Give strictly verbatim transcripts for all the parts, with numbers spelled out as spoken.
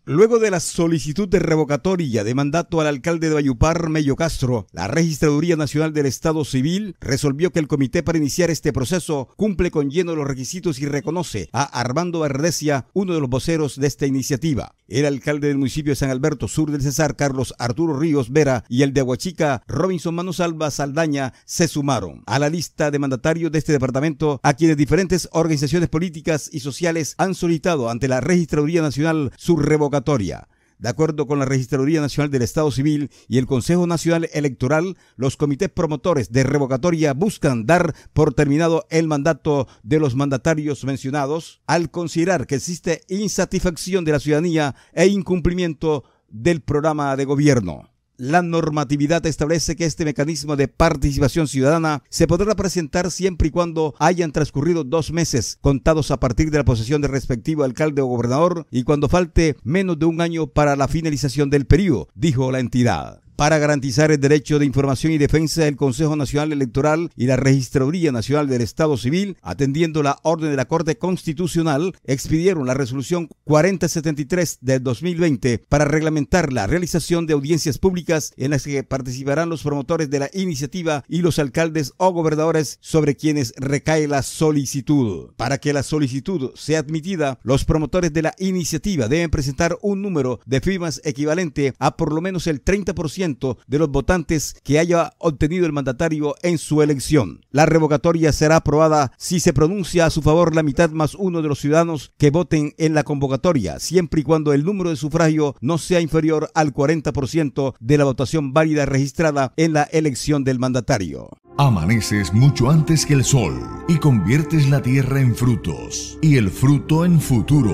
Luego de la solicitud de revocatoria de mandato al alcalde de Valledupar, Mello Castro, la Registraduría Nacional del Estado Civil resolvió que el comité para iniciar este proceso cumple con lleno los requisitos y reconoce a Armando Verdecia, uno de los voceros de esta iniciativa. El alcalde del municipio de San Alberto Sur del Cesar, Carlos Arturo Ríos Vera, y el de Aguachica, Robinson Manosalva Saldaña, se sumaron a la lista de mandatarios de este departamento, a quienes diferentes organizaciones políticas y sociales han solicitado ante la Registraduría Nacional su revocatoria. De acuerdo con la Registraduría Nacional del Estado Civil y el Consejo Nacional Electoral, los comités promotores de revocatoria buscan dar por terminado el mandato de los mandatarios mencionados al considerar que existe insatisfacción de la ciudadanía e incumplimiento del programa de gobierno. La normatividad establece que este mecanismo de participación ciudadana se podrá presentar siempre y cuando hayan transcurrido dos meses contados a partir de la posesión del respectivo alcalde o gobernador y cuando falte menos de un año para la finalización del periodo, dijo la entidad. Para garantizar el derecho de información y defensa, el Consejo Nacional Electoral y la Registraduría Nacional del Estado Civil, atendiendo la orden de la Corte Constitucional, expidieron la resolución cuarenta setenta y tres del dos mil veinte para reglamentar la realización de audiencias públicas en las que participarán los promotores de la iniciativa y los alcaldes o gobernadores sobre quienes recae la solicitud. Para que la solicitud sea admitida, los promotores de la iniciativa deben presentar un número de firmas equivalente a por lo menos el treinta por ciento de los votantes que haya obtenido el mandatario en su elección. La revocatoria será aprobada si se pronuncia a su favor la mitad más uno de los ciudadanos que voten en la convocatoria, siempre y cuando el número de sufragio no sea inferior al cuarenta por ciento de la votación válida registrada en la elección del mandatario. Amaneces mucho antes que el sol y conviertes la tierra en frutos y el fruto en futuro.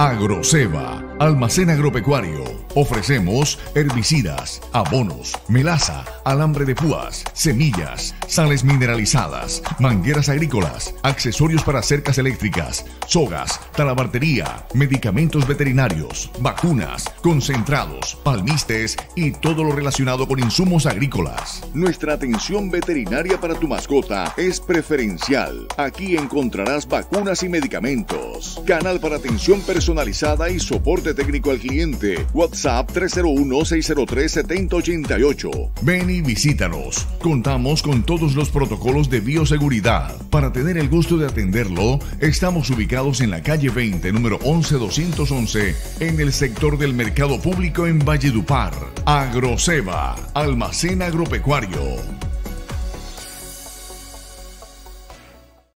Agroceba, almacén agropecuario. Ofrecemos herbicidas, abonos, melaza, alambre de púas, semillas, sales mineralizadas, mangueras agrícolas, accesorios para cercas eléctricas, sogas, talabartería, medicamentos veterinarios, vacunas, concentrados, palmistes y todo lo relacionado con insumos agrícolas. Nuestra atención veterinaria para tu mascota es preferencial. Aquí encontrarás vacunas y medicamentos. Canal para atención personalizada y soporte técnico al cliente. WhatsApp tres cero uno, seis cero tres, siete cero ocho ocho. Ven y visítanos. Contamos con todos los protocolos de bioseguridad. Para tener el gusto de atenderlo, estamos ubicados en la calle veinte, número once doscientos once, en el sector del Mercado Público en Valledupar. Agroceba, almacén agropecuario.